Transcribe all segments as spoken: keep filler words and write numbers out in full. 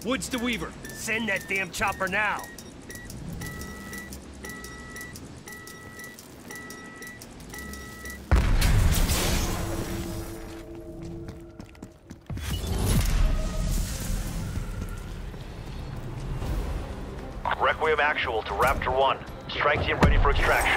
Woods to Weaver. Send that damn chopper now. Requiem actual to Raptor one. Strike team ready for extraction.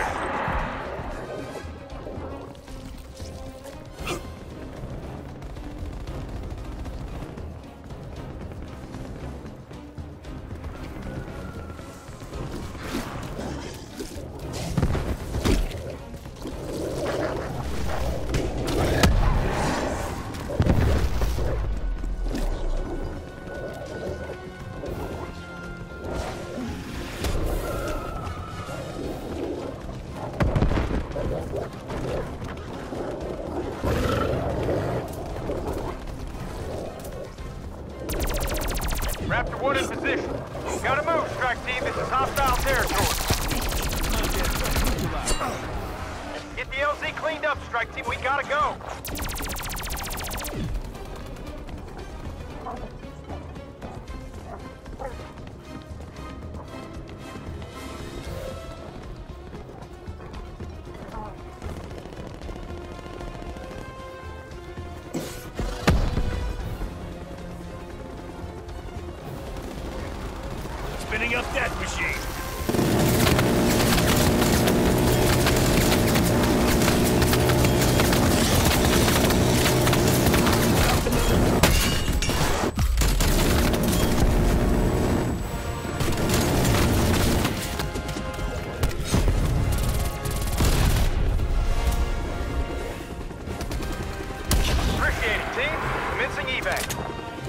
Raptor one in position. Gotta move, strike team. This is hostile territory. Get the L Z cleaned up, strike team. We gotta go. Spinning up that machine. Appreciate it, team. Commencing evac.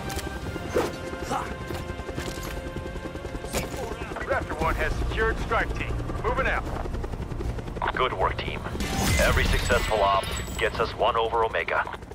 Raptor one has secured strike team. Moving out. Good work, team. Every successful op gets us one over Omega.